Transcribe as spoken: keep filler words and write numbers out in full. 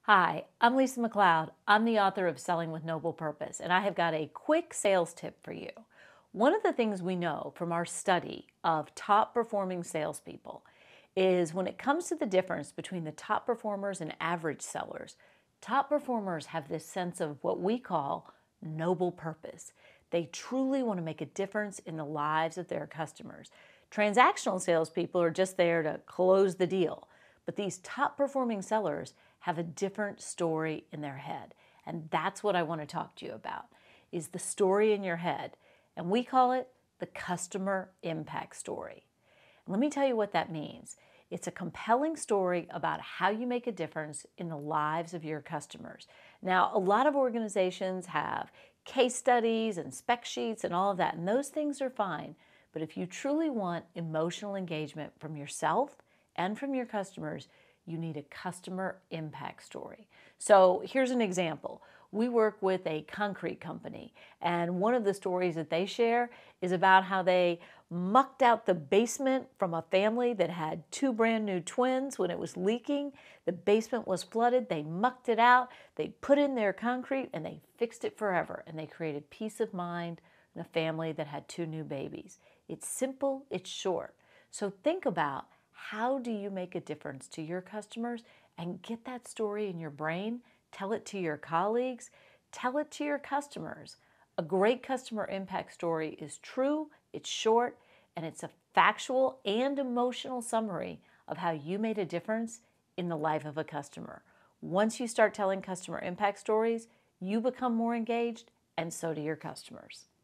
Hi, I'm Lisa McLeod. I'm the author of Selling with Noble Purpose, and I have got a quick sales tip for you. One of the things we know from our study of top performing salespeople is when it comes to the difference between the top performers and average sellers, top performers have this sense of what we call noble purpose. They truly want to make a difference in the lives of their customers. Transactional salespeople are just there to close the deal. But these top performing sellers have a different story in their head. And that's what I want to talk to you about, is the story in your head. And we call it the customer impact story. Let me tell you what that means. It's a compelling story about how you make a difference in the lives of your customers. Now, a lot of organizations have case studies and spec sheets and all of that, and those things are fine. But if you truly want emotional engagement from yourself and from your customers, you need a customer impact story. So here's an example. We work with a concrete company, and one of the stories that they share is about how they mucked out the basement from a family that had two brand new twins when it was leaking. The basement was flooded. They mucked it out. They put in their concrete and they fixed it forever. And they created peace of mind in a family that had two new babies. It's simple, it's short. So think about, how do you make a difference to your customers, and get that story in your brain? Tell it to your colleagues. Tell it to your customers. A great customer impact story is true, it's short, and it's a factual and emotional summary of how you made a difference in the life of a customer. Once you start telling customer impact stories, you become more engaged, and so do your customers.